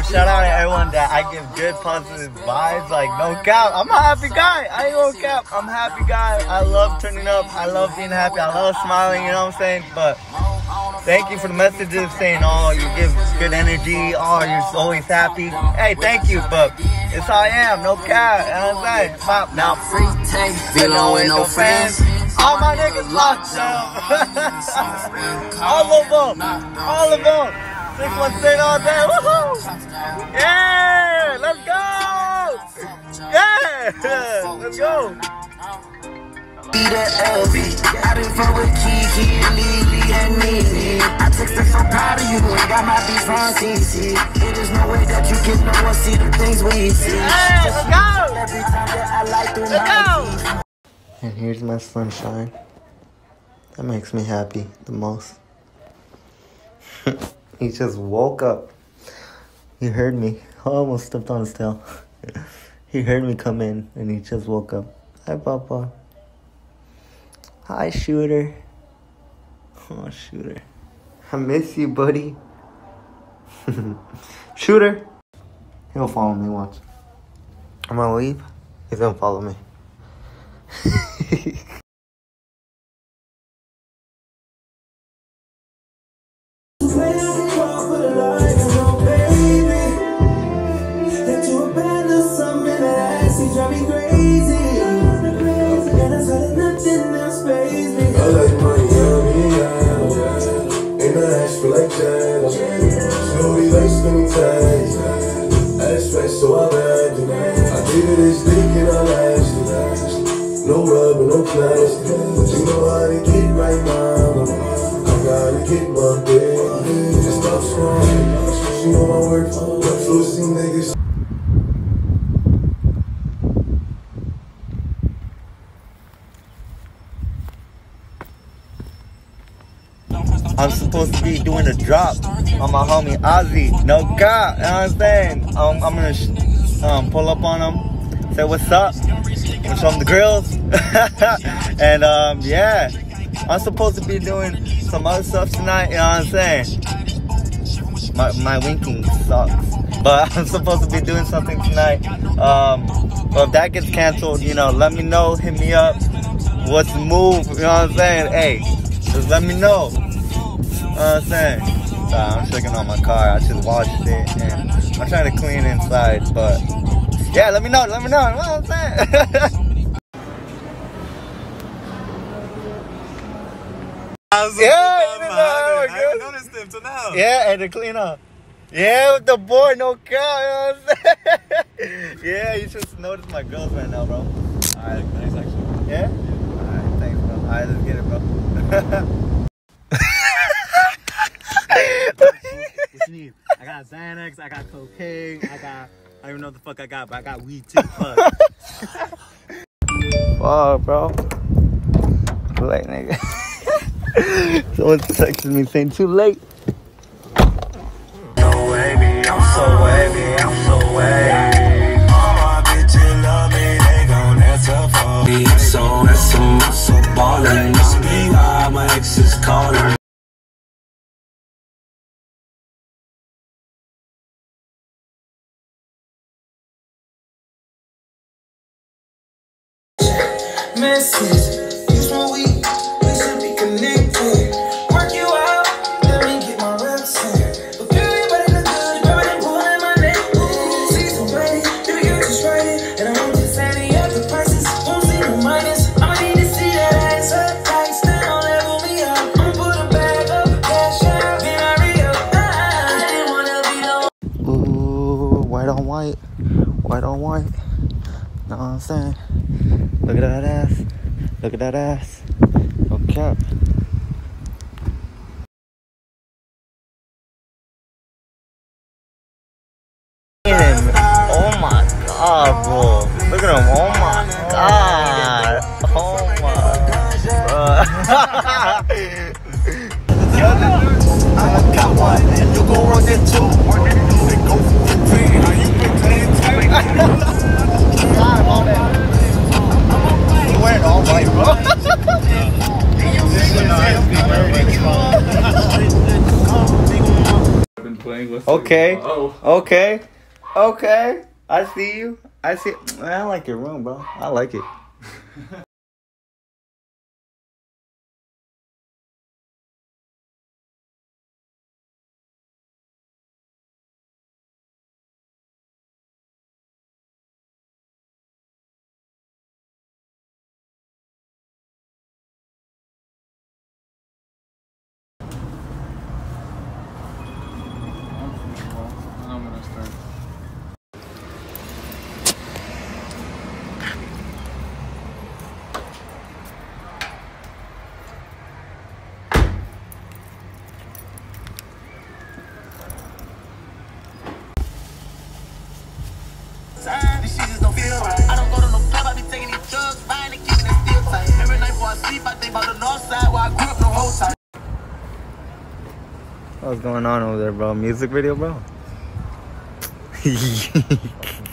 shout out to everyone that I give good positive vibes. Like, no cap. I'm a happy guy. I ain't gonna cap. I'm a happy guy. I love turning up. I love being happy. I love smiling, you know what I'm saying? But thank you for the messages saying, oh, you give good energy. Oh, you're always happy. Hey, thank you. But it's how I am. No cap. You know what I'm saying? Pop now. Free tank. Below with no fans. All my niggas locked down. All of them. All of them. 616 all day. Woohoo! Yeah! Let's go! Yeah! Let's go! Be the LV. I done fuck with Kiki and Lily and Nene. I text her so proud of you. Ain't got my beats on CC. There's no way that you can know or see the things we see. Hey, let's go! Every time that I like through let's my go! And here's my sunshine. That makes me happy the most. He just woke up. He heard me. I almost stepped on his tail. He heard me come in and he just woke up. Hi, Papa. Hi, Shooter. Oh, Shooter. I miss you, buddy. Shooter. He'll follow me, watch. I'm gonna leave. He's gonna follow me. No rubber, no plastic. You know how to get right now. I gotta get my bed. Just stop strong. You know my work. I'm sure see niggas. I'm supposed to be doing a drop on my homie Ozzy. No God, you know what I'm saying? I'm gonna pull up on him, say what's up, and show him the grills. And yeah, I'm supposed to be doing some other stuff tonight, you know what I'm saying? My winking sucks, but I'm supposed to be doing something tonight. But if that gets canceled, you know, let me know, hit me up. What's the move, you know what I'm saying? Hey, just let me know. You know what I'm saying? I'm checking on my car. I just washed it and I'm trying to clean inside, but yeah, let me know, you know what I'm saying? I haven't noticed him till now. Yeah, and to clean up. Yeah, with the boy, no cow, you know what I'm saying? Yeah, you should notice my girls right now, bro. Alright, nice actually. Yeah? Alright, thanks, bro. Alright, let's get it, bro. What you need? I got Xanax, I got cocaine, I don't even know what the fuck I got, but I got weed too. Fuck. Fuck, bro. Too late, nigga. Someone's texting me saying too late. So wavy, I'm so wavy, I'm so wavy. All my bitches love me, they gon' answer for me. So that's some muscle ballin'. Must be why my ex is calling. Message, use my week, we should be connected. Work you out, let me get my reps in. But everybody look good, everybody pulling my neck. Season ready, baby girl just write it. And I won't just add the other prices, won't see the minus. I'ma need to see that ass up, like stand level me up. I'ma put a bag up, cash out, then I re-up. I didn't wanna be no. Ooh, white on white. White on white. Know what I'm saying? Look at that ass. Look at that ass. Okay. Oh my god, bro. Look at him. Oh my god. Oh my I got one, and you gon' run it too. They go for the green, how you been playing tight? You wearing all white, bro. I've been playing with Okay. Oh. Okay. Okay. I see you. I see. Man, I like your room, bro. I like it. I'm gonna start. This shit just don't feel right. I don't go to no club, I be taking these drugs, buying and keeping it still tight. Every night before I sleep, I think about the north side where I grew up the whole time. What's going on over there, bro? Music video, bro?